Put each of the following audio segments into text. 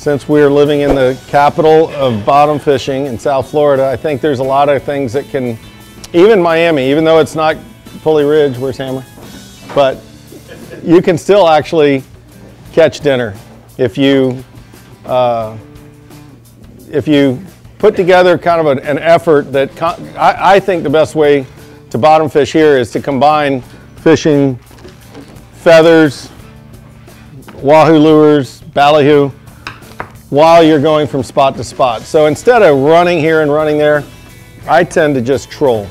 since we're living in the capital of bottom fishing in South Florida, I think there's a lot of things that can, even Miami, even though it's not Pulley Ridge, where's Hammer? But you can still actually catch dinner if you put together kind of an effort that, I think the best way to bottom fish here is to combine fishing feathers, wahoo lures, ballyhoo, while you're going from spot to spot. So instead of running here and running there, I tend to just troll.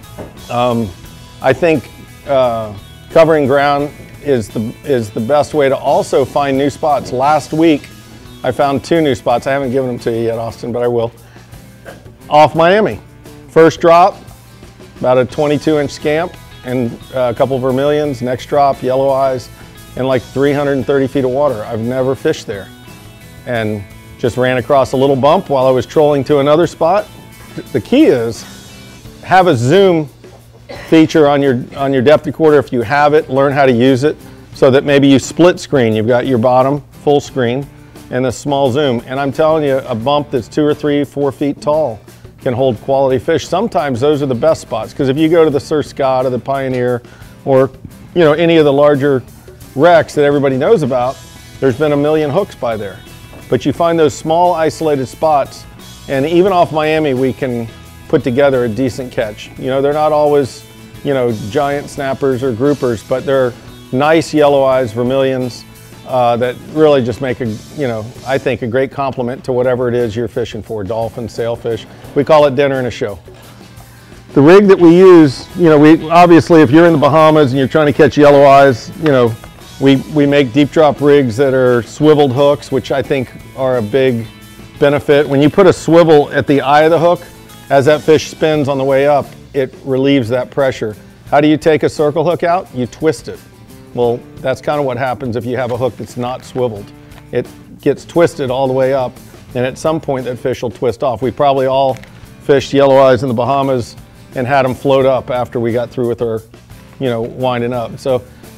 I think covering ground is the best way to also find new spots. Last week, I found 2 new spots. I haven't given them to you yet, Austin, but I will. Off Miami. First drop, about a 22-inch scamp and a couple vermilions. Next drop, yellow eyes, and like 330 feet of water. I've never fished there. And just ran across a little bump while I was trolling to another spot. The key is have a zoom feature on your depth recorder if you have it. Learn how to use it so that maybe you split screen. You've got your bottom full screen and a small zoom. And I'm telling you, a bump that's 2 or 3, 4 feet tall can hold quality fish. Sometimes those are the best spots, because if you go to the Sir Scott or the Pioneer or any of the larger wrecks that everybody knows about, there's been a million hooks by there. But you find those small isolated spots, and even off Miami we can put together a decent catch. They're not always giant snappers or groupers, but they're nice yellow eyes, vermilions, that really just make I think a great complement to whatever it is you're fishing for. Dolphin, sailfish. We call it dinner and a show. The rig that we use, we obviously, if you're in the Bahamas and you're trying to catch yellow eyes, we make deep drop rigs that are swiveled hooks, which I think are a big benefit. When you put a swivel at the eye of the hook, as that fish spins on the way up, it relieves that pressure. How do you take a circle hook out? You twist it. Well, that's kind of what happens if you have a hook that's not swiveled. It gets twisted all the way up, and at some point that fish will twist off. We probably all fished yellow eyes in the Bahamas and had them float up after we got through with our, winding up. So,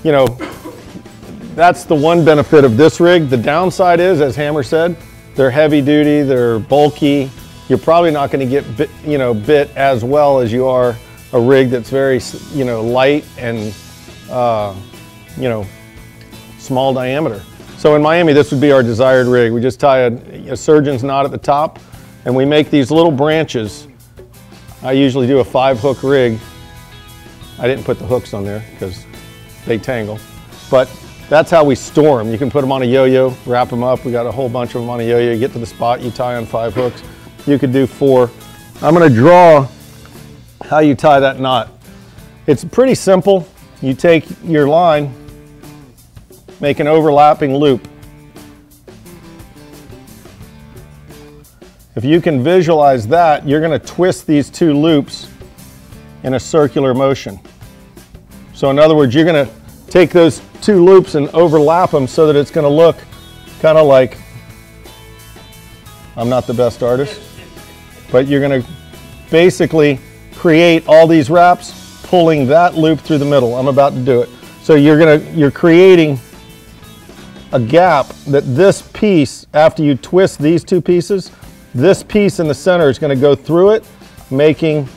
that's the one benefit of this rig. The downside is, as Hammer said, they're heavy duty, they're bulky. You're probably not going to get bit as well as you are a rig that's very, light and, small diameter. So in Miami, this would be our desired rig. We just tie a surgeon's knot at the top, and we make these little branches. I usually do a 5-hook rig. I didn't put the hooks on there because they tangle, but that's how we store them. You can put them on a yo-yo, wrap them up. We got a whole bunch of them on a yo-yo. You get to the spot, you tie on 5 hooks. You could do 4. I'm going to draw how you tie that knot. It's pretty simple. You take your line, make an overlapping loop. If you can visualize that, you're going to twist these 2 loops in a circular motion. So in other words, you're going to take those 2 loops and overlap them so that it's going to look kind of like, I'm not the best artist, but you're going to basically create all these wraps, pulling that loop through the middle. I'm about to do it. So you're creating a gap that this piece, after you twist these 2 pieces, this piece in the center is going to go through it, making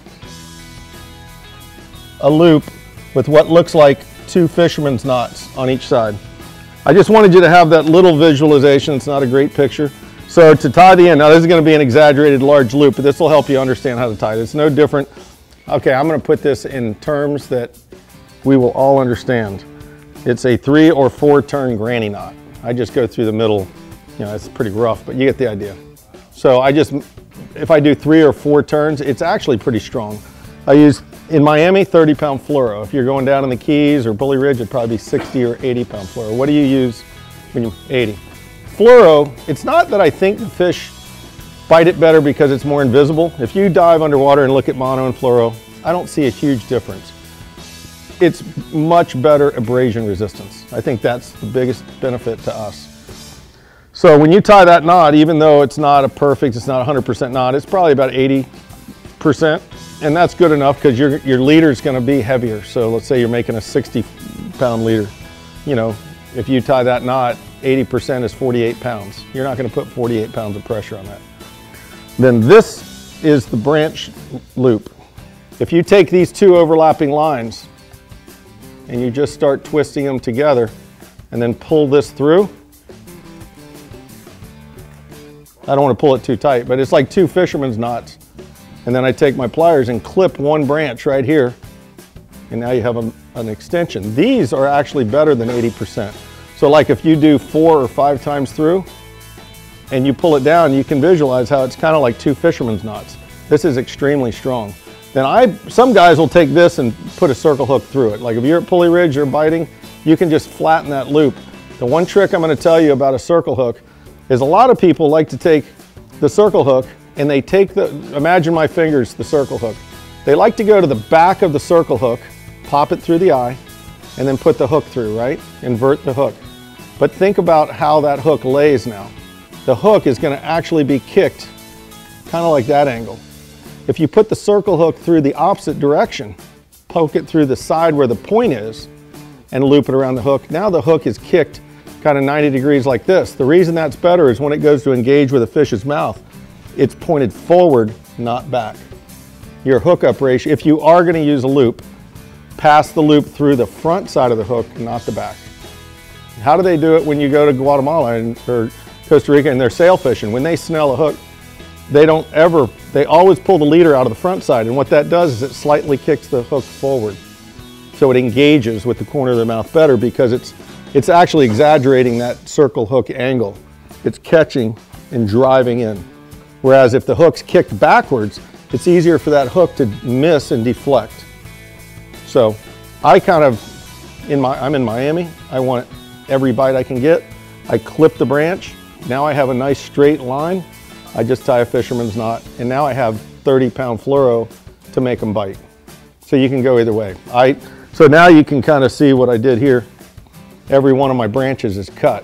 a loop with what looks like 2 fisherman's knots on each side. I just wanted you to have that little visualization. It's not a great picture. So to tie the end, now this is going to be an exaggerated large loop, but this will help you understand how to tie it. It's no different. Okay, I'm going to put this in terms that we will all understand. It's a 3 or 4 turn granny knot. I just go through the middle. It's pretty rough, but you get the idea. So if I do 3 or 4 turns, it's actually pretty strong. I use, in Miami, 30-pound fluoro. If you're going down in the Keys or Pulley Ridge, it'd probably be 60 or 80-pound fluoro. What do you use when you 80? Fluoro, it's not that I think the fish bite it better because it's more invisible. If you dive underwater and look at mono and fluoro, I don't see a huge difference. It's much better abrasion resistance. I think that's the biggest benefit to us. So when you tie that knot, even though it's not a perfect, it's not 100% knot, it's probably about 80%. And that's good enough because your leader is going to be heavier. So let's say you're making a 60-pound leader. if you tie that knot, 80% is 48 pounds. You're not going to put 48 pounds of pressure on that. Then this is the branch loop. If you take these two overlapping lines and you just start twisting them together and then pull this through, I don't want to pull it too tight, but it's like two fisherman's knots. And then I take my pliers and clip one branch right here, and now you have an extension. These are actually better than 80%. So like if you do 4 or 5 times through and you pull it down, you can visualize how it's kind of like two fisherman's knots. This is extremely strong. Then some guys will take this and put a circle hook through it. Like if you're at Pulley Ridge, you're biting, you can just flatten that loop. The one trick I'm going to tell you about a circle hook is a lot of people like to take the circle hook and they take imagine my fingers, the circle hook. They like to go to the back of the circle hook, pop it through the eye, and then put the hook through, right? Invert the hook. But think about how that hook lays now. The hook is going to actually be kicked kind of like that angle. If you put the circle hook through the opposite direction, poke it through the side where the point is, and loop it around the hook, now the hook is kicked kind of 90 degrees like this. The reason that's better is when it goes to engage with a fish's mouth, it's pointed forward, not back. Your hookup ratio, if you are going to use a loop, pass the loop through the front side of the hook, not the back. How do they do it when you go to Guatemala or Costa Rica and they're sail fishing? When they snell a hook, they always pull the leader out of the front side, and what that does is it slightly kicks the hook forward. So it engages with the corner of their mouth better because it's actually exaggerating that circle hook angle. It's catching and driving in. Whereas if the hook's kicked backwards, it's easier for that hook to miss and deflect. So I'm in Miami. I want every bite I can get. I clip the branch. Now I have a nice straight line. I just tie a fisherman's knot, and now I have 30-pound fluoro to make them bite. So you can go either way. So now you can kind of see what I did here. Every one of my branches is cut.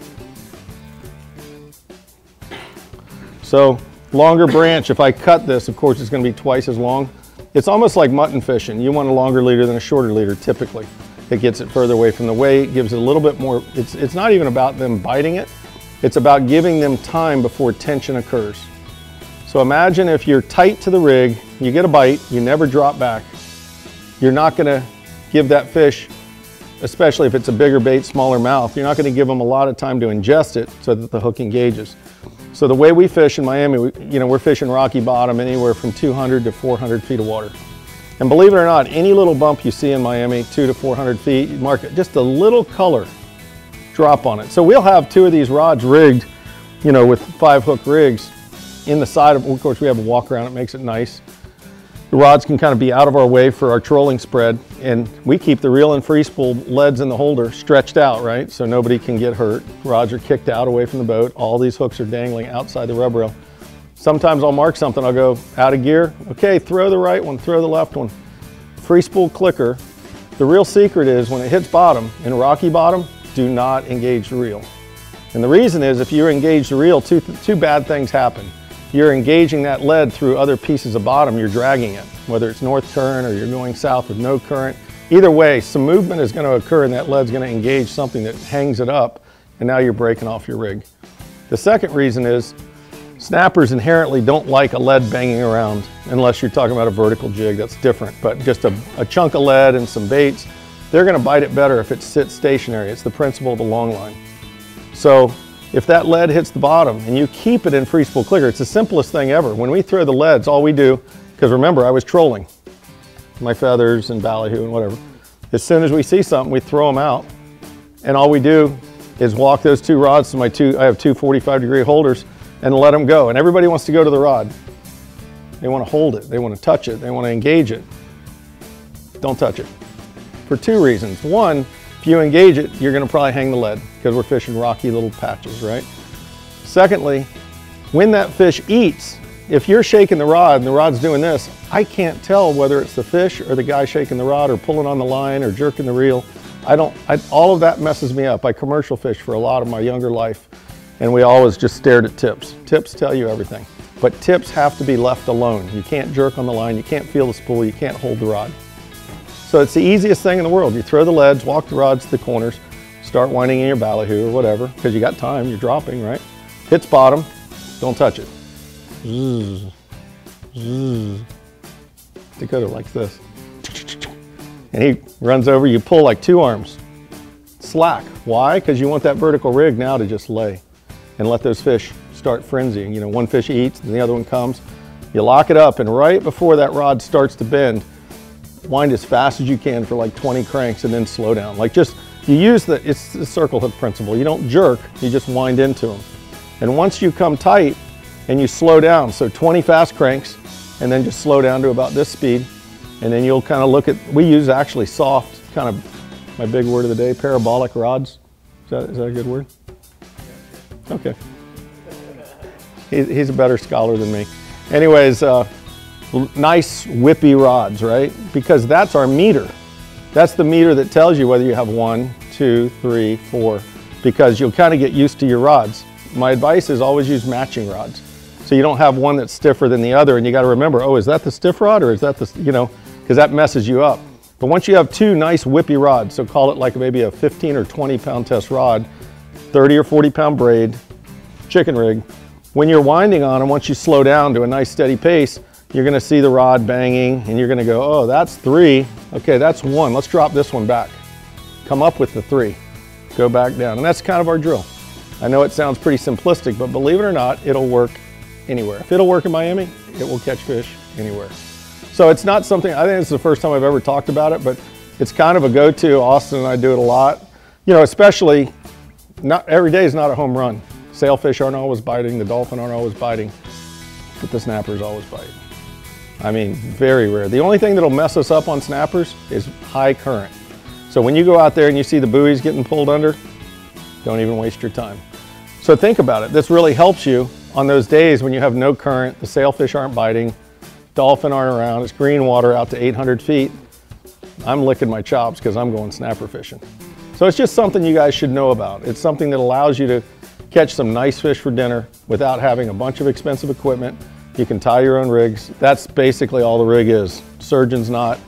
So longer branch, if I cut this, of course it's going to be twice as long. It's almost like mutton fishing. You want a longer leader than a shorter leader typically. It gets it further away from the weight, gives it a little bit more, it's not even about them biting it. It's about giving them time before tension occurs. So imagine if you're tight to the rig, you get a bite, you never drop back. You're not going to give that fish, especially if it's a bigger bait, smaller mouth, you're not going to give them a lot of time to ingest it so that the hook engages. So the way we fish in Miami, we're fishing rocky bottom anywhere from 200 to 400 feet of water. And believe it or not, any little bump you see in Miami, 200 to 400 feet, you mark it, just a little color drop on it. So we'll have 2 of these rods rigged, with 5-hook rigs in the side of course we have a walk around, it makes it nice. The rods can kind of be out of our way for our trolling spread, and we keep the reel and free spool leads in the holder stretched out, right? So nobody can get hurt. Rods are kicked out away from the boat. All these hooks are dangling outside the rub rail. Sometimes I'll mark something, I'll go out of gear. Okay, throw the right one, throw the left one. Free spool clicker. The real secret is when it hits bottom, in rocky bottom, do not engage the reel. And the reason is if you engage the reel, two bad things happen. You're engaging that lead through other pieces of bottom, you're dragging it, whether it's north current or you're going south with no current. Either way, some movement is going to occur and that lead's going to engage something that hangs it up, and now you're breaking off your rig. The second reason is snappers inherently don't like a lead banging around unless you're talking about a vertical jig, that's different. But just a chunk of lead and some baits, they're going to bite it better if it sits stationary. It's the principle of the long line. So if that lead hits the bottom and you keep it in free spool clicker, it's the simplest thing ever. When we throw the leads, all we do, because remember I was trolling my feathers and ballyhoo and whatever. As soon as we see something, we throw them out, and all we do is walk those 2 rods to I have 2 45-degree holders and let them go. And everybody wants to go to the rod. They want to hold it, they want to touch it, they want to engage it. Don't touch it. For 2 reasons. One, if you engage it, you're going to probably hang the lead because we're fishing rocky little patches, right? Secondly, when that fish eats, if you're shaking the rod and the rod's doing this, I can't tell whether it's the fish or the guy shaking the rod or pulling on the line or jerking the reel. All of that messes me up. I commercial fish for a lot of my younger life, and we always just stared at tips. Tips tell you everything, but tips have to be left alone. You can't jerk on the line, you can't feel the spool, you can't hold the rod. So it's the easiest thing in the world. You throw the leads, walk the rods to the corners. Start winding in your ballyhoo or whatever, because you got time, you're dropping, right? Hits bottom, don't touch it. Zzz, zzz. Dakota likes this. And he runs over, you pull like 2 arms. Slack. Why? Because you want that vertical rig now to just lay and let those fish start frenzying. You know, one fish eats and the other one comes. You lock it up, and right before that rod starts to bend, wind as fast as you can for like 20 cranks and then slow down. Like just, you use it's the circle hook principle. You don't jerk, you just wind into them. And once you come tight and you slow down, so 20 fast cranks and then just slow down to about this speed, and then you'll kind of look at, we use actually soft, kind of my big word of the day, parabolic rods. Is that a good word? Okay. He's a better scholar than me. Anyways, nice whippy rods, right? Because that's our meter. That's the meter that tells you whether you have 1, 2, 3, 4, because you'll kind of get used to your rods. My advice is always use matching rods. So you don't have one that's stiffer than the other, and you got to remember, oh, is that the stiff rod or is that the, you know, because that messes you up. But once you have 2 nice whippy rods, so call it like maybe a 15 or 20 pound test rod, 30 or 40 pound braid, chicken rig, when you're winding on them, once you slow down to a nice steady pace, you're going to see the rod banging and you're going to go, oh, that's 3. Okay, that's 1. Let's drop this one back. Come up with the 3. Go back down. And that's kind of our drill. I know it sounds pretty simplistic, but believe it or not, it'll work anywhere. If it'll work in Miami, it will catch fish anywhere. So it's not something, I think it's the first time I've ever talked about it, but it's kind of a go-to. Austin and I do it a lot. You know, especially, not every day is not a home run. Sailfish aren't always biting, the dolphin aren't always biting, but the snappers always bite. I mean, very rare. The only thing that'll mess us up on snappers is high current. So when you go out there and you see the buoys getting pulled under, don't even waste your time. So think about it. This really helps you on those days when you have no current, the sailfish aren't biting, dolphin aren't around, it's green water out to 800 feet. I'm licking my chops because I'm going snapper fishing. So it's just something you guys should know about. It's something that allows you to catch some nice fish for dinner without having a bunch of expensive equipment. You can tie your own rigs. That's basically all the rig is. Surgeon's knot,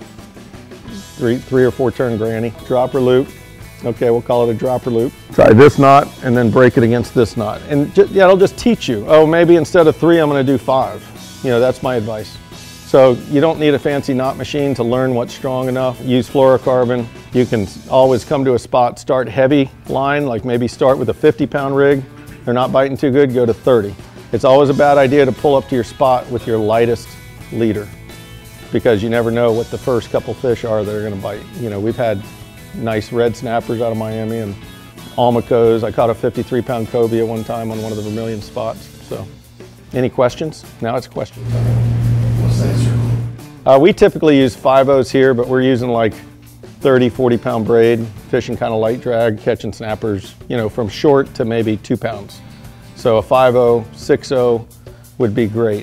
three or 4 turn granny, dropper loop. Okay, we'll call it a dropper loop. Tie this knot and then break it against this knot. And yeah, it'll just teach you. Oh, maybe instead of 3, I'm gonna do 5. You know, that's my advice. So you don't need a fancy knot machine to learn what's strong enough. Use fluorocarbon. You can always come to a spot, start heavy line, like maybe start with a 50-pound rig. They're not biting too good, go to 30. It's always a bad idea to pull up to your spot with your lightest leader, because you never know what the first couple fish are that are gonna bite. You know, we've had nice red snappers out of Miami and almacos. I caught a 53-pound cobia one time on one of the vermilion spots. So, any questions? Now it's questions. What's that circle? We typically use 5/0s here, but we're using like 30, 40-pound braid, fishing kind of light drag, catching snappers, you know, from short to maybe 2 pounds. So a 5/0, 6/0 would be great.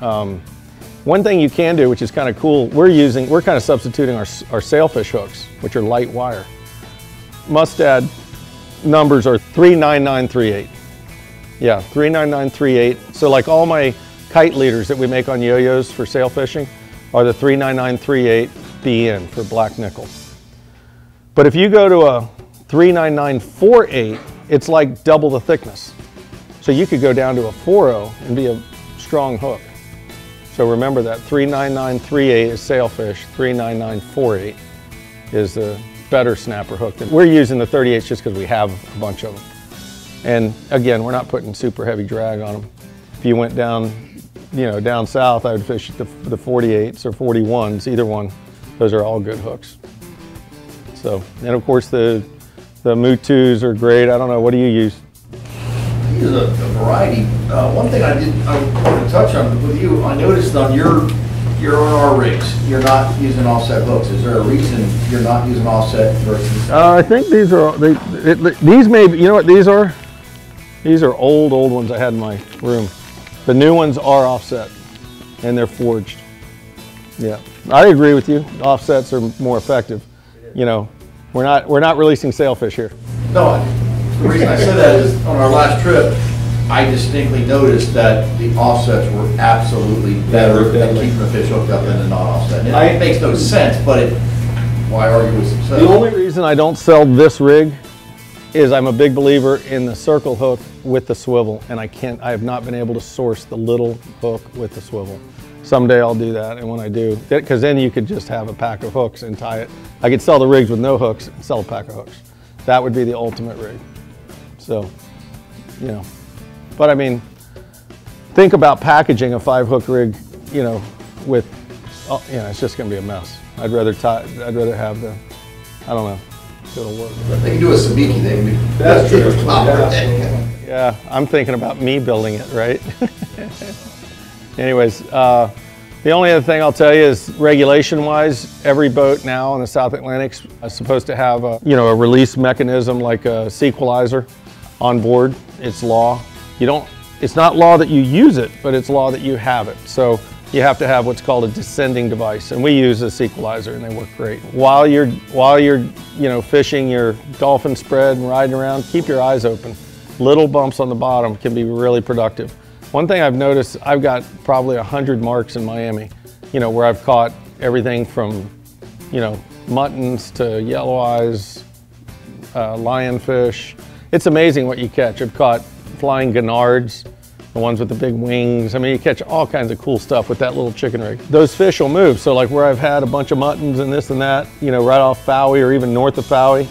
One thing you can do, which is kind of cool, we're kind of substituting our sailfish hooks, which are light wire. Mustad numbers are 39938. Yeah, 39938. So like all my kite leaders that we make on yo-yos for sail fishing are the 39938 BN for black nickel. But if you go to a 39948, it's like double the thickness. So you could go down to a 4/0 and be a strong hook. So remember that 39938 is sailfish, 39948 is the better snapper hook. We're using the 38s just because we have a bunch of them. And again, we're not putting super heavy drag on them. If you went down, you know, down south, I would fish the 48s or 41s, either one. Those are all good hooks. So, and of course the Mutus are great. I don't know, what do you use? I use a variety. One thing I want to touch on with you, I noticed on your R rigs, you're not using offset hooks. Is there a reason you're not using offset versus? I think these are, these may be, you know what these are? These are old ones I had in my room. The new ones are offset and they're forged. Yeah, I agree with you. Offsets are more effective. You know, we're not releasing sailfish here. No, the reason I said that is on our last trip, I distinctly noticed that the offsets were absolutely better than keeping the fish hooked up in the non-offset. It makes no sense, but why argue with success? The only reason I don't sell this rig is I'm a big believer in the circle hook with the swivel, and I have not been able to source the little hook with the swivel. Someday I'll do that, and when I do, because then you could just have a pack of hooks and tie it. I could sell the rigs with no hooks and sell a pack of hooks. That would be the ultimate rig. So, you know, but I mean, think about packaging a 5-hook rig, you know, with, you know, it's just gonna be a mess. I'd rather have the, I don't know, it'll work. They can do a sabiki, they can do. That's true. Yeah, I'm thinking about me building it, right? Anyways, the only other thing I'll tell you is regulation-wise, every boat now in the South Atlantic is supposed to have a, you know, a release mechanism like a sequelizer on board. It's law. It's not law that you use it, but it's law that you have it. So you have to have what's called a descending device, and we use a sequelizer, and they work great. While you're you know, fishing your dolphin spread and riding around, keep your eyes open. Little bumps on the bottom can be really productive. One thing I've noticed, I've got probably 100 marks in Miami, you know, where I've caught everything from, you know, muttons to yellow eyes, lionfish. It's amazing what you catch. I've caught flying gannards, the ones with the big wings. I mean, you catch all kinds of cool stuff with that little chicken rig. Those fish will move. So like where I've had a bunch of muttons and this and that, you know, right off Fowey or even north of Fowey,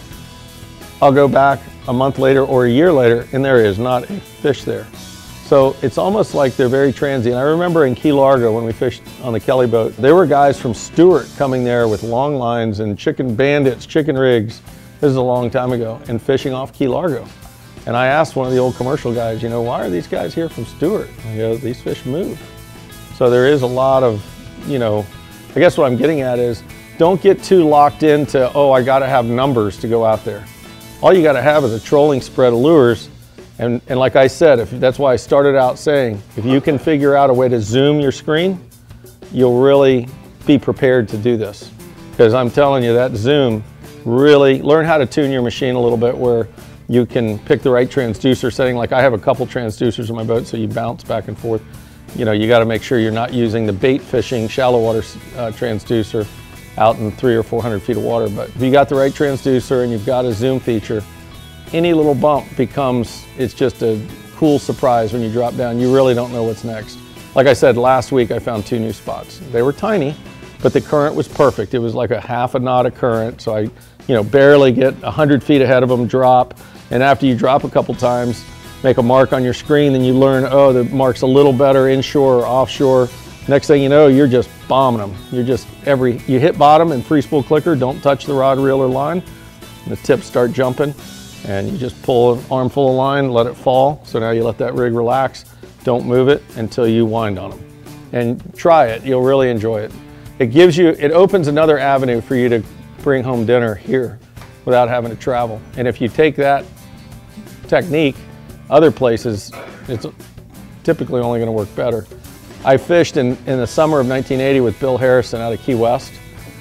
I'll go back a month later or a year later and there is not a fish there. So it's almost like they're very transient. I remember in Key Largo when we fished on the Kelly boat, there were guys from Stewart coming there with long lines and chicken bandits, chicken rigs. This is a long time ago, and fishing off Key Largo. And I asked one of the old commercial guys, you know, why are these guys here from Stewart? And he goes, these fish move. So there is a lot of, you know, I guess what I'm getting at is don't get too locked into, oh, I gotta have numbers to go out there. All you gotta have is a trolling spread of lures. And like I said, that's why I started out saying, if you can figure out a way to zoom your screen, you'll really be prepared to do this. Because I'm telling you, that zoom, really learn how to tune your machine a little bit where you can pick the right transducer setting. Like I have a couple transducers in my boat, so you bounce back and forth. You know, you gotta make sure you're not using the bait fishing shallow water transducer out in 300 or 400 feet of water. But if you got the right transducer and you've got a zoom feature, any little bump becomes, it's just a cool surprise when you drop down. You really don't know what's next. Like I said, last week I found 2 new spots. They were tiny, but the current was perfect. It was like a half a knot of current, so I, you know, barely get 100 feet ahead of them, drop, and after you drop a couple times, make a mark on your screen, then you learn, oh, the mark's a little better inshore or offshore. Next thing you know, you're just bombing them. You're just you hit bottom and free spool clicker, don't touch the rod, reel, or line, and the tips start jumping. And you just pull an armful of line, let it fall. So now you let that rig relax. Don't move it until you wind on them. And try it, you'll really enjoy it. It opens another avenue for you to bring home dinner here without having to travel. And if you take that technique other places, it's typically only gonna work better. I fished in the summer of 1980 with Bill Harrison out of Key West.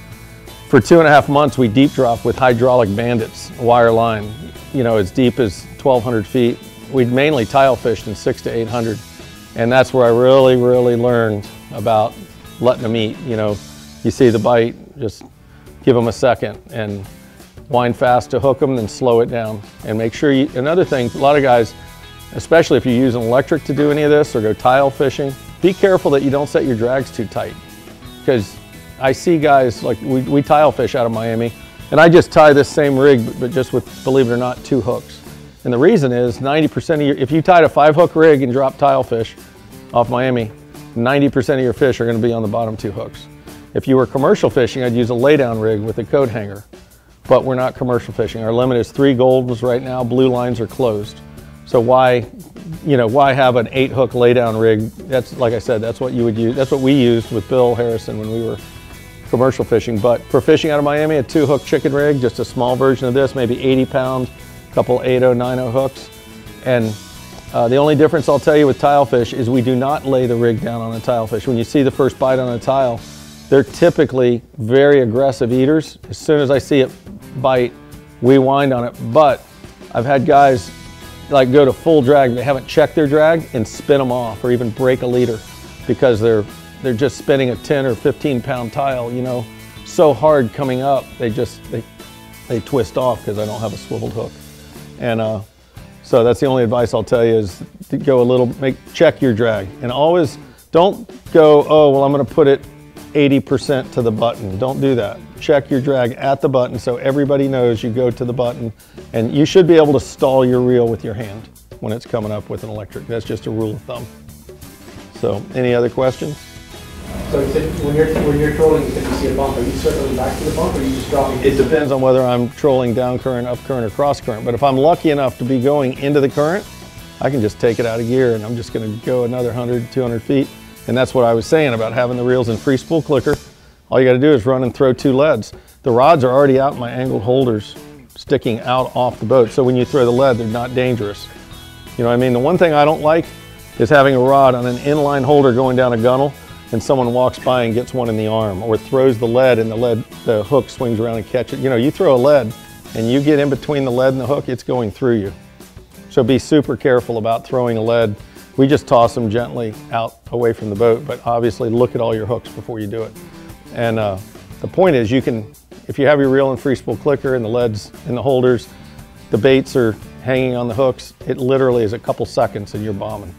For 2.5 months, we deep dropped with hydraulic bandits, wire line, you know, as deep as 1,200 feet. We'd mainly tile fished in 600 to 800. And that's where I really, really learned about letting them eat. You know, you see the bite, just give them a second and wind fast to hook them, then slow it down. And make sure another thing, a lot of guys, especially if you use an electric to do any of this or go tile fishing, be careful that you don't set your drags too tight. Because I see guys, like we tile fish out of Miami, and I just tie this same rig, but just with, believe it or not, 2 hooks. And the reason is 90% of if you tied a 5-hook rig and dropped tile fish off Miami, 90% of your fish are gonna be on the bottom 2 hooks. If you were commercial fishing, I'd use a laydown rig with a coat hanger, but we're not commercial fishing. Our limit is 3 golds right now, blue lines are closed. So why have an 8-hook laydown rig? That's, like I said, that's what you would use. That's what we used with Bill Harrison when we were commercial fishing. But for fishing out of Miami, a 2-hook chicken rig, just a small version of this, maybe 80-pound, couple 8-0, 9-0 hooks. And the only difference I'll tell you with tile fish is we do not lay the rig down on a tile fish. When you see the first bite on a tile, they're typically very aggressive eaters. As soon as I see it bite, we wind on it. But I've had guys like go to full drag, they haven't checked their drag, and spin them off or even break a leader because they're just spinning a 10 or 15-pound tile, you know, so hard coming up, they twist off because I don't have a swiveled hook. And so that's the only advice I'll tell you is to go a little, check your drag. And always don't go, oh, well, I'm gonna put it 80% to the button. Don't do that. Check your drag at the button so everybody knows you go to the button, and you should be able to stall your reel with your hand when it's coming up with an electric. That's just a rule of thumb. So, any other questions? So you said when you're trolling, you said you see a bump. Are you circling back to the bump, or are you just dropping? It depends on whether I'm trolling down current, up current, or cross current. But if I'm lucky enough to be going into the current, I can just take it out of gear and I'm just going to go another 100, 200 feet. And that's what I was saying about having the reels in free spool clicker. All you got to do is run and throw 2 leads. The rods are already out in my angled holders, sticking out off the boat. So when you throw the lead, they're not dangerous. You know what I mean? The one thing I don't like is having a rod on an inline holder going down a gunnel and someone walks by and gets one in the arm, or throws the lead and the hook swings around and catches it. You know, you throw a lead and you get in between the lead and the hook, it's going through you. So be super careful about throwing a lead. We just toss them gently out away from the boat, but obviously look at all your hooks before you do it. And the point is, you can, if you have your reel and free spool clicker and the leads in the holders, the baits are hanging on the hooks, it literally is a couple seconds and you're bombing.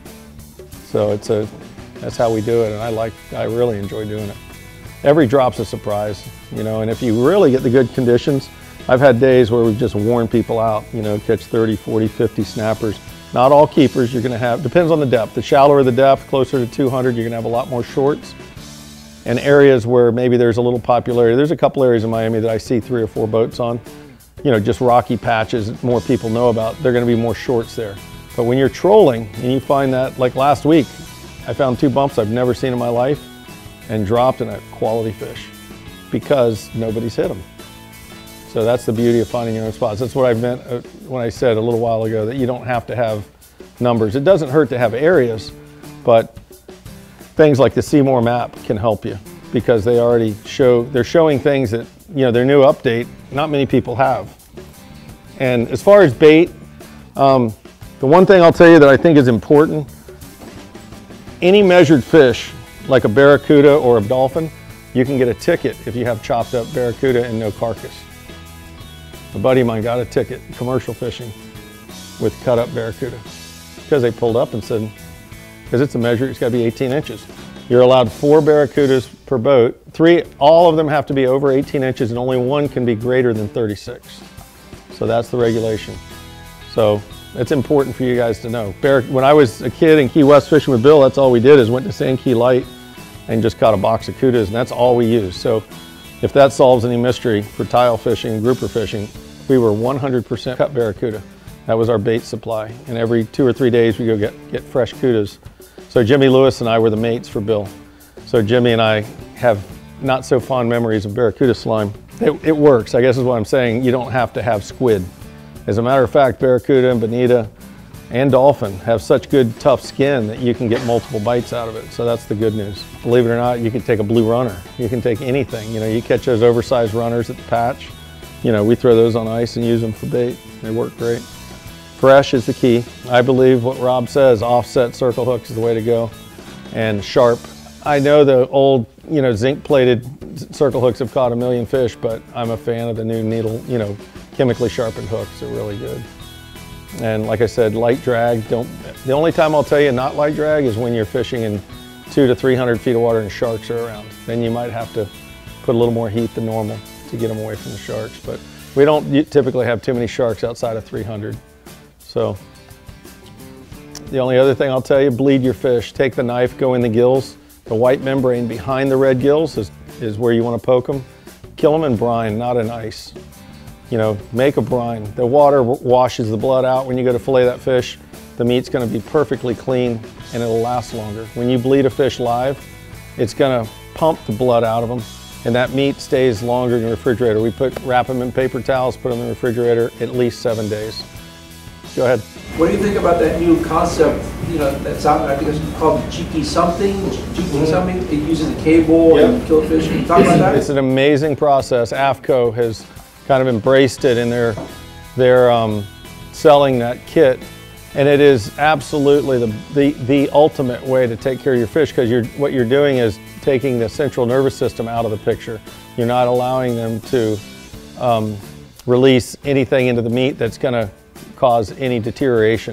So that's how we do it, and I really enjoy doing it. Every drop's a surprise, you know, and if you really get the good conditions, I've had days where we've just worn people out, you know, catch 30, 40, 50 snappers. Not all keepers you're gonna have, depends on the depth. The shallower the depth, closer to 200, you're gonna have a lot more shorts. And areas where maybe there's a little popularity, there's a couple areas in Miami that I see 3 or 4 boats on, you know, just rocky patches that more people know about, they're gonna be more shorts there. But when you're trolling and you find that, like last week, I found 2 bumps I've never seen in my life and dropped in a quality fish because nobody's hit them. So that's the beauty of finding your own spots. That's what I meant when I said a little while ago that you don't have to have numbers. It doesn't hurt to have areas, but things like the Seymour map can help you because they already they're showing things that, you know, their new update, not many people have. And as far as bait, the one thing I'll tell you that I think is important, any measured fish, like a barracuda or a dolphin, you can get a ticket if you have chopped up barracuda and no carcass. A buddy of mine got a ticket, commercial fishing, with cut up barracuda. Because they pulled up and said, because it's a measure, it's gotta be 18 inches. You're allowed 4 barracudas per boat. 3, all of them have to be over 18 inches and only 1 can be greater than 36. So that's the regulation. So it's important for you guys to know. When I was a kid in Key West fishing with Bill, that's all we did is went to Sand Key Light and just caught a box of cudas, and that's all we used. So if that solves any mystery for tile fishing and grouper fishing, we were 100% cut barracuda. That was our bait supply. And every 2 or 3 days we go get fresh cudas. So Jimmy Lewis and I were the mates for Bill. So Jimmy and I have not so fond memories of barracuda slime. It works, I guess is what I'm saying. You don't have to have squid. As a matter of fact, barracuda and bonita and dolphin have such good tough skin that you can get multiple bites out of it. So that's the good news. Believe it or not, you can take a blue runner. You can take anything. You know, you catch those oversized runners at the patch. You know, we throw those on ice and use them for bait. They work great. Fresh is the key. I believe what Rob says, offset circle hooks is the way to go. And sharp. I know the old, you know, zinc plated circle hooks have caught a million fish, but I'm a fan of the new needle, you know, chemically sharpened hooks. They're really good. And like I said, light drag, the only time I'll tell you not light drag is when you're fishing in 200 to 300 feet of water and sharks are around. Then you might have to put a little more heat than normal to get them away from the sharks. But we don't typically have too many sharks outside of 300. So the only other thing I'll tell you, bleed your fish. Take the knife, go in the gills. The white membrane behind the red gills is where you want to poke them. Kill them in brine, not in ice. You know, make a brine. The water washes the blood out. When you go to fillet that fish, the meat's going to be perfectly clean and it'll last longer. When you bleed a fish live, it's going to pump the blood out of them, and that meat stays longer in the refrigerator. We wrap them in paper towels, put them in the refrigerator at least 7 days. Go ahead. What do you think about that new concept, you know, that's out there? I think it's called Cheeky something. It uses a cable and kill fish. Can you talk about that? It's an amazing process. AFTCO has kind of embraced it in their selling that kit, and it is absolutely the ultimate way to take care of your fish, because what you're doing is taking the central nervous system out of the picture. You're not allowing them to release anything into the meat that's going to cause any deterioration.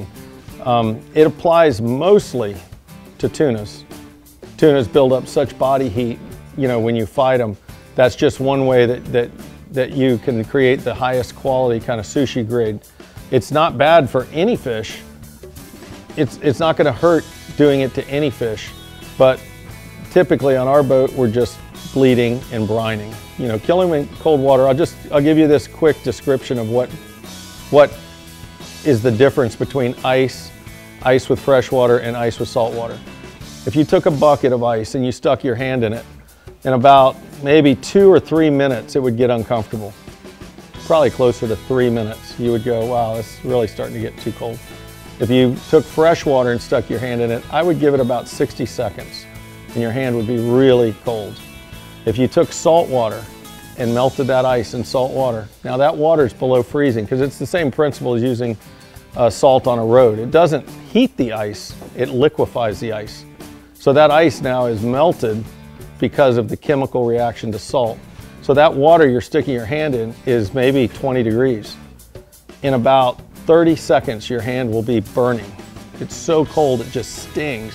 It applies mostly to tunas. Tunas build up such body heat, you know, when you fight them. That's just one way that you can create the highest quality kind of sushi grade. It's not bad for any fish. It's not gonna hurt doing it to any fish, but typically on our boat, we're just bleeding and brining. You know, kill them in cold water. I'll give you this quick description of what is the difference between ice with fresh water and ice with salt water. If you took a bucket of ice and you stuck your hand in it, in about maybe 2 or 3 minutes, it would get uncomfortable. Probably closer to 3 minutes. You would go, wow, it's really starting to get too cold. If you took fresh water and stuck your hand in it, I would give it about 60 seconds and your hand would be really cold. If you took salt water and melted that ice in salt water, now that water is below freezing because it's the same principle as using salt on a road. It doesn't heat the ice, it liquefies the ice. So that ice now is melted because of the chemical reaction to salt. So that water you're sticking your hand in is maybe 20 degrees. In about 30 seconds, your hand will be burning. It's so cold, it just stings.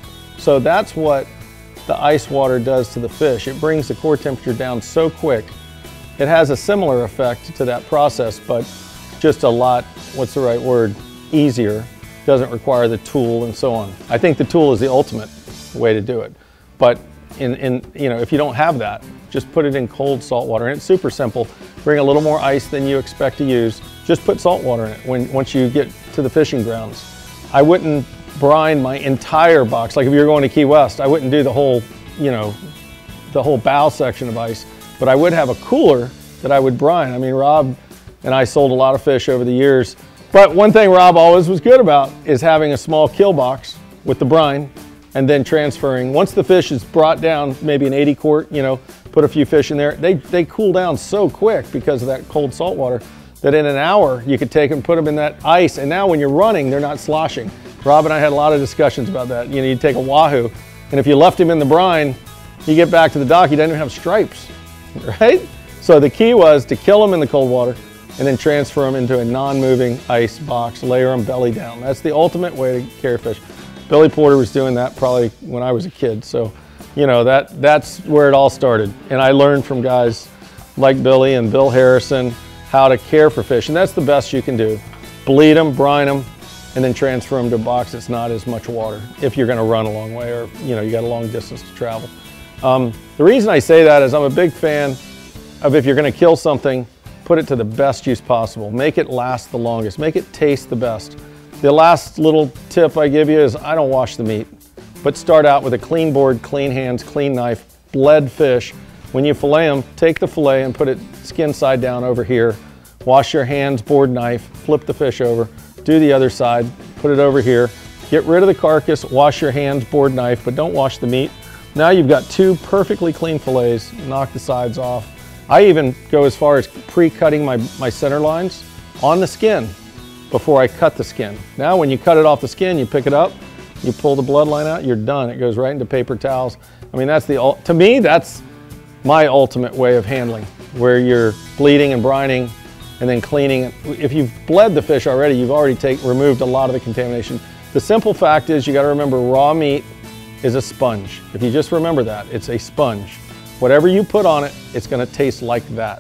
So that's what the ice water does to the fish. It brings the core temperature down so quick. It has a similar effect to that process, but just a lot, what's the right word, easier. Doesn't require the tool and so on. I think the tool is the ultimate way to do it. But you know, if you don't have that, just put it in cold salt water. And it's super simple. Bring a little more ice than you expect to use. Just put salt water in it once you get to the fishing grounds. I wouldn't brine my entire box. Like if you're going to Key West, I wouldn't do the whole, you know, the whole bow section of ice, but I would have a cooler that I would brine. I mean, Rob and I sold a lot of fish over the years, but one thing Rob always was good about is having a small kill box with the brine and then transferring. Once the fish is brought down, maybe an 80 quart, you know, put a few fish in there, they cool down so quick because of that cold salt water that in an hour you could take them, put them in that ice, and now when you're running, they're not sloshing. Rob and I had a lot of discussions about that. You know, you take a wahoo, and if you left him in the brine, you get back to the dock, he doesn't even have stripes, right? So the key was to kill them in the cold water and then transfer them into a non-moving ice box, layer them belly down. That's the ultimate way to carry fish. Billy Porter was doing that probably when I was a kid. So, you know, that's where it all started. And I learned from guys like Billy and Bill Harrison how to care for fish. And that's the best you can do. Bleed them, brine them, and then transfer them to a box that's not as much water if you're gonna run a long way or, you know, you got a long distance to travel. The reason I say that is I'm a big fan of if you're gonna kill something, put it to the best use possible. Make it last the longest, make it taste the best. The last little tip I give you is I don't wash the meat, but start out with a clean board, clean hands, clean knife, bled fish. When you fillet them, take the fillet and put it skin side down over here. Wash your hands, board knife, flip the fish over, do the other side, put it over here. Get rid of the carcass, wash your hands, board knife, but don't wash the meat. Now you've got 2 perfectly clean fillets, knock the sides off. I even go as far as pre-cutting my center lines on the skin before I cut the skin. Now when you cut it off the skin, you pick it up, you pull the bloodline out, you're done. It goes right into paper towels. I mean, to me, that's my ultimate way of handling, where you're bleeding and brining and then cleaning. If you've bled the fish already, you've already removed a lot of the contamination. The simple fact is you gotta remember raw meat is a sponge. If you just remember that, it's a sponge. Whatever you put on it, it's gonna taste like that.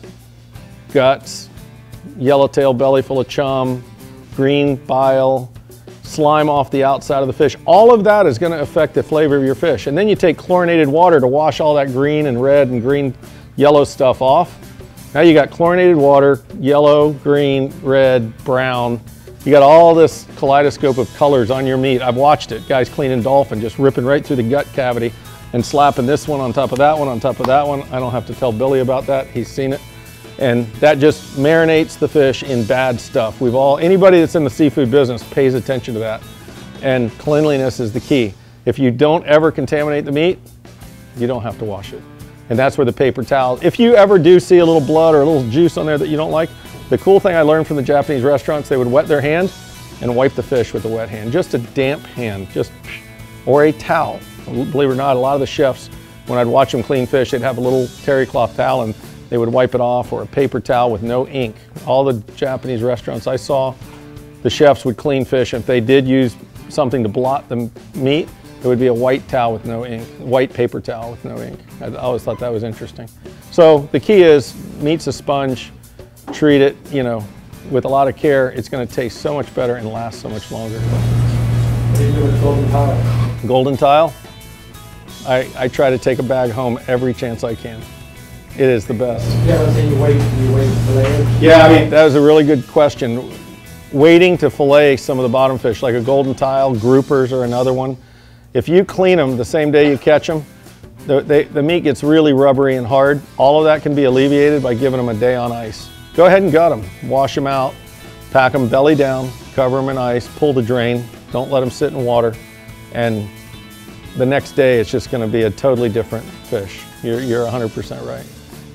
Guts, yellowtail belly full of chum, green bile, slime off the outside of the fish. All of that is gonna affect the flavor of your fish. And then you take chlorinated water to wash all that green and red and green, yellow stuff off. Now you got chlorinated water, yellow, green, red, brown. You got all this kaleidoscope of colors on your meat. I've watched it. Guys cleaning dolphin, just ripping right through the gut cavity and slapping this one on top of that one on top of that one. I don't have to tell Billy about that. He's seen it. And that just marinates the fish in bad stuff. Anybody that's in the seafood business pays attention to that. And cleanliness is the key. If you don't ever contaminate the meat, you don't have to wash it. And that's where the paper towel, if you ever do see a little blood or a little juice on there that you don't like, the cool thing I learned from the Japanese restaurants, they would wet their hand and wipe the fish with a wet hand. Just a damp hand, or a towel. Believe it or not, a lot of the chefs, when I'd watch them clean fish, they'd have a little terry cloth towel and they would wipe it off, or a paper towel with no ink. All the Japanese restaurants I saw, the chefs would clean fish. If they did use something to blot the meat, it would be a white towel with no ink, white paper towel with no ink. I always thought that was interesting. So the key is, meat's a sponge, treat it, you know, with a lot of care. It's going to taste so much better and last so much longer. What do you do with golden tile? Golden tile, I try to take a bag home every chance I can. It is the best. Yeah, I was saying you wait to fillet it. Yeah, I mean, that was a really good question. Waiting to fillet some of the bottom fish, like a golden tile, groupers are another one. If you clean them the same day you catch them, the meat gets really rubbery and hard. All of that can be alleviated by giving them a day on ice. Go ahead and gut them, wash them out, pack them belly down, cover them in ice, pull the drain, don't let them sit in water, and the next day it's just going to be a totally different fish. You're 100% right.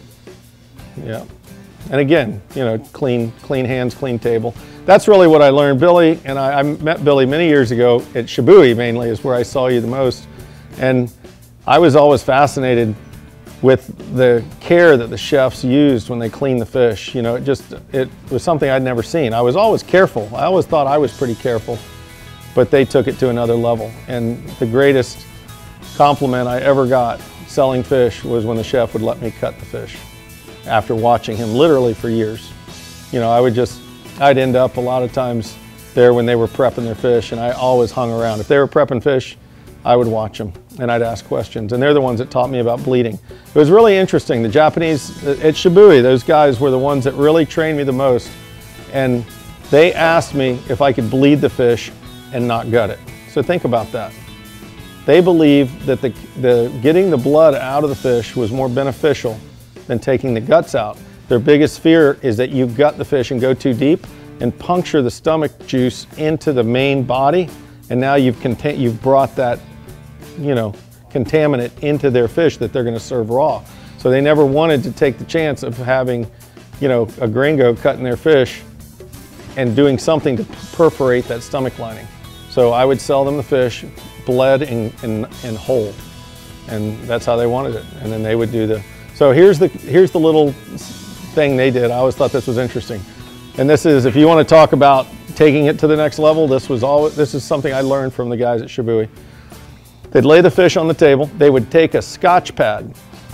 Yeah. And again, you know, clean hands, clean table. That's really what I learned. Billy and I met Billy many years ago at Shibui, mainly is where I saw you the most. And I was always fascinated with the care that the chefs used when they cleaned the fish. You know, it was something I'd never seen. I was always careful. I always thought I was pretty careful, but they took it to another level. And the greatest compliment I ever got selling fish was when the chef would let me cut the fish after watching him literally for years. You know, I'd end up a lot of times there when they were prepping their fish, and I always hung around. If they were prepping fish, I would watch them and I'd ask questions, and they're the ones that taught me about bleeding. It was really interesting. The Japanese at Shibui, those guys were the ones that really trained me the most, and they asked me if I could bleed the fish and not gut it. So think about that. They believed that getting the blood out of the fish was more beneficial than taking the guts out. Their biggest fear is that you gut the fish and go too deep and puncture the stomach juice into the main body, and now you've brought that, you know, contaminant into their fish that they're going to serve raw. So they never wanted to take the chance of having, you know, a gringo cutting their fish and doing something to perforate that stomach lining. So I would sell them the fish, bled and whole, and that's how they wanted it. And then they would do the. So here's the little thing they did. I always thought this was interesting. And this is, if you want to talk about taking it to the next level, this is something I learned from the guys at Shibui. They'd lay the fish on the table. They would take a Scotch pad,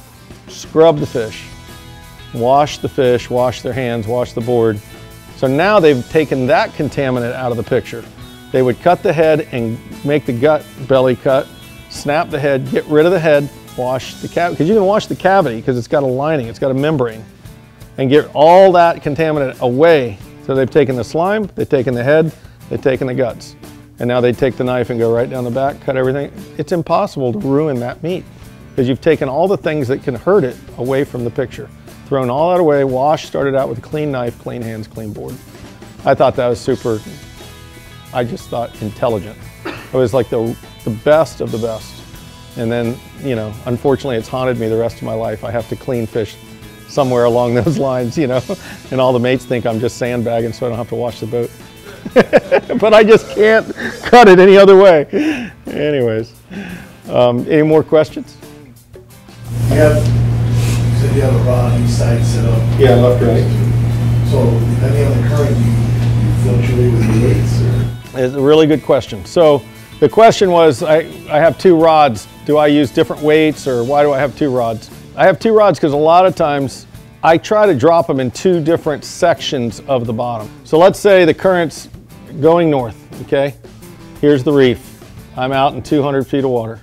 scrub the fish, wash the fish, wash their hands, wash the board. So now they've taken that contaminant out of the picture. They would cut the head and make the gut belly cut, snap the head, get rid of the head, wash the cavity, because you can wash the cavity because it's got a lining, it's got a membrane, and get all that contaminant away. So they've taken the slime, they've taken the head, they've taken the guts, and now they take the knife and go right down the back, cut everything. It's impossible to ruin that meat because you've taken all the things that can hurt it away from the picture. Thrown all that away, washed, started out with a clean knife, clean hands, clean board. I thought that was super, I just thought intelligent. It was like the best of the best. And then, you know, unfortunately it's haunted me the rest of my life. I have to clean fish somewhere along those lines, you know, and all the mates think I'm just sandbagging so I don't have to wash the boat. But I just can't cut it any other way. Anyways, any more questions? You said you have a rod on each side set up. Yeah, left, right. So depending on the current, you fluctuate with the weights? Or? It's a really good question. So the question was, I have two rods. Do I use different weights, or why do I have two rods? I have two rods because a lot of times I try to drop them in two different sections of the bottom. So let's say the current's going north, okay? Here's the reef. I'm out in 200 feet of water,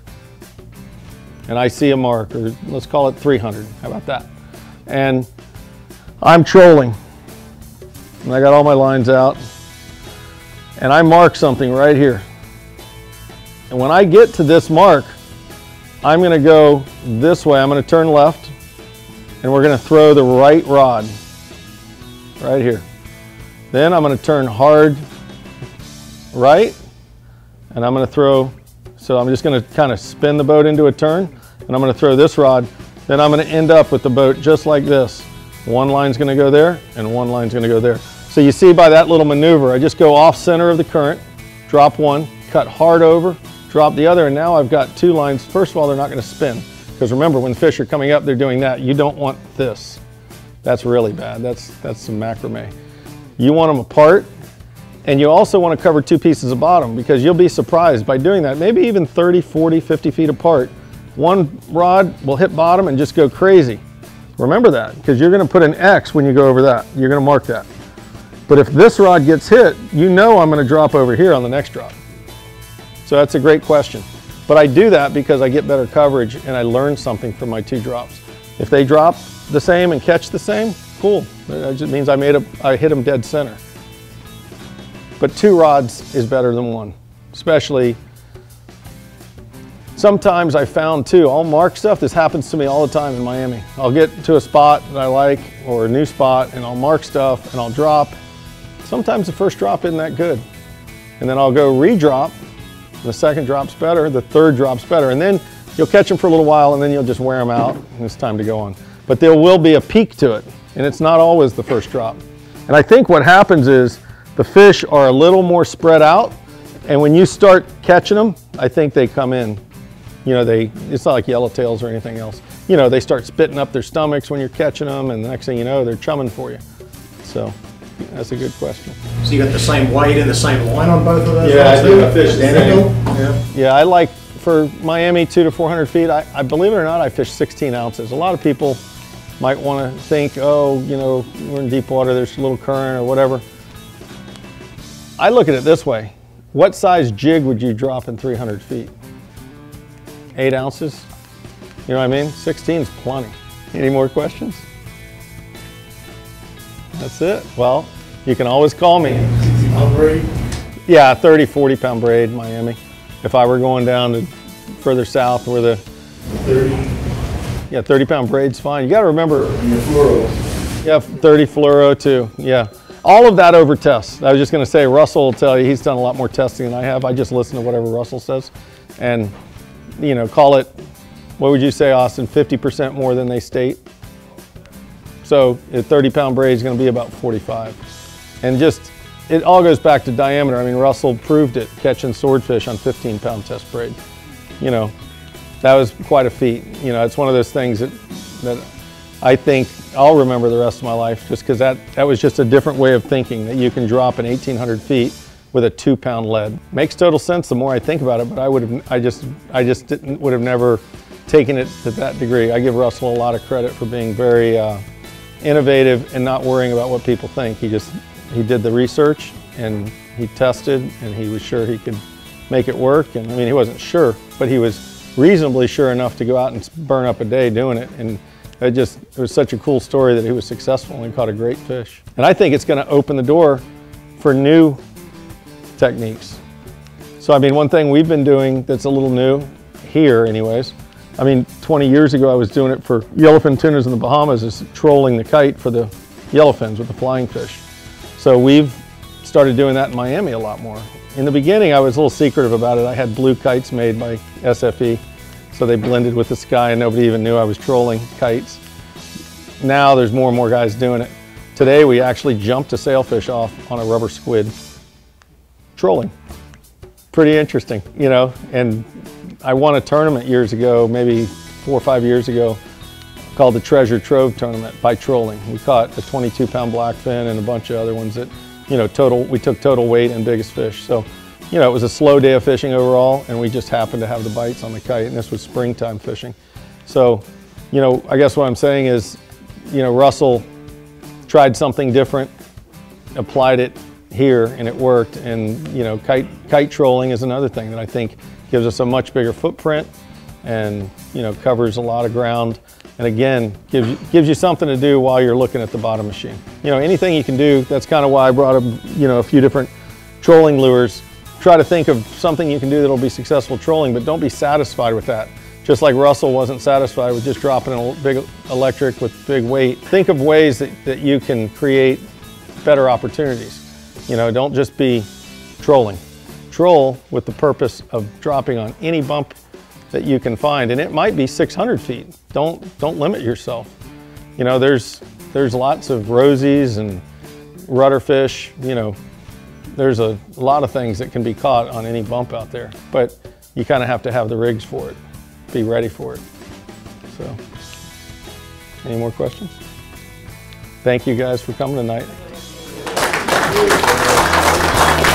and I see a mark, or let's call it 300. How about that? And I'm trolling, and I got all my lines out, and I mark something right here. And when I get to this mark, I'm going to go this way. I'm going to turn left, and we're going to throw the right rod right here. Then I'm going to turn hard right, and I'm going to throw, so I'm just going to kind of spin the boat into a turn, and I'm going to throw this rod. Then I'm going to end up with the boat just like this. One line's going to go there, and one line's going to go there. So you see by that little maneuver, I just go off center of the current, drop one, cut hard over, drop the other, and now I've got two lines. First of all, they're not going to spin, because remember, when fish are coming up, they're doing that. You don't want this. That's really bad. That's some macrame. You want them apart, And you also want to cover 2 pieces of bottom, because you'll be surprised by doing that. Maybe even 30, 40, 50 feet apart. One rod will hit bottom and just go crazy. Remember that, because you're going to put an X when you go over that. You're going to mark that. But if this rod gets hit, you know I'm going to drop over here on the next drop. So that's a great question. But I do that because I get better coverage and I learn something from my 2 drops. If they drop the same and catch the same, cool. That just means I hit them dead center. But 2 rods is better than 1, especially sometimes I found too, I'll mark stuff. This happens to me all the time in Miami. I'll get to a spot that I like or a new spot and I'll mark stuff and I'll drop. Sometimes the first drop isn't that good. And then I'll go re-drop. The second drop's better, the third drop's better. And then you'll catch them for a little while and then you'll just wear them out and it's time to go on. But there will be a peak to it and it's not always the first drop. And I think what happens is the fish are a little more spread out, and when you start catching them, I think they come in. You know, it's not like yellowtails or anything else. You know, they start spitting up their stomachs when you're catching them, and the next thing you know, they're chumming for you. So that's a good question. So you got the same weight and the same line on both of those? Yeah, I do. The fish Identical? Yeah, I like, for Miami 200 to 400 feet, I believe it or not, I fish 16 ounces. A lot of people might want to think, oh, you know, we're in deep water, there's a little current or whatever. I look at it this way. What size jig would you drop in 300 feet? 8 ounces? You know what I mean? 16 is plenty. Any more questions? That's it. Well, you can always call me. 60-pound braid? Yeah, 30, 40 pound braid, Miami. If I were going down to further south where the 30? Yeah, 30 pound braid's fine. You got to remember. And your fluoro? Yeah, 30 fluoro too. Yeah. All of that over tests. I was just going to say, Russell will tell you, he's done a lot more testing than I have. I just listen to whatever Russell says. And, you know, call it, what would you say, Austin, 50% more than they state? So a 30 pound braid is going to be about 45. And just, it all goes back to diameter. I mean, Russell proved it catching swordfish on 15 pound test braid. You know, that was quite a feat. You know, it's one of those things that I think I'll remember the rest of my life, just because that was just a different way of thinking, that you can drop an 1,800 feet with a 2 pound lead. Makes total sense the more I think about it, but I just would have never taken it to that degree. I give Russell a lot of credit for being very innovative and not worrying about what people think. He did the research and he tested and he was sure he could make it work. And I mean, he wasn't sure, but he was reasonably sure enough to go out and burn up a day doing it. And it was such a cool story that he was successful and he caught a great fish. And I think it's going to open the door for new techniques. So I mean, one thing we've been doing that's a little new here anyways, I mean, 20 years ago I was doing it for yellowfin tunas in the Bahamas, is trolling the kite for the yellowfins with the flying fish. So we've started doing that in Miami a lot more. In the beginning I was a little secretive about it. I had blue kites made by SFE. So they blended with the sky and nobody even knew I was trolling kites. Now there's more and more guys doing it. Today we actually jumped a sailfish off on a rubber squid trolling. Pretty interesting, you know, and I won a tournament years ago, maybe 4 or 5 years ago, called the Treasure Trove Tournament by trolling. We caught a 22 pound blackfin and a bunch of other ones that, you know, we took total weight and biggest fish. So, you know, it was a slow day of fishing overall, and we just happened to have the bites on the kite, and this was springtime fishing. So, you know, I guess what I'm saying is, you know, Russell tried something different, applied it here, and it worked. And, you know, kite trolling is another thing that I think gives us a much bigger footprint and, you know, covers a lot of ground. And again, gives you something to do while you're looking at the bottom machine. You know, anything you can do, that's kind of why I brought a few different trolling lures. Try to think of something you can do that'll be successful trolling, but don't be satisfied with that. Just like Russell wasn't satisfied with just dropping a big electric with big weight. Think of ways that you can create better opportunities. You know, don't just be trolling. Troll with the purpose of dropping on any bump that you can find, and it might be 600 feet. Don't limit yourself. You know, there's lots of rosies and rudderfish, you know. There's a lot of things that can be caught on any bump out there, but you kind of have to have the rigs for it, be ready for it. So, any more questions? Thank you guys for coming tonight. you.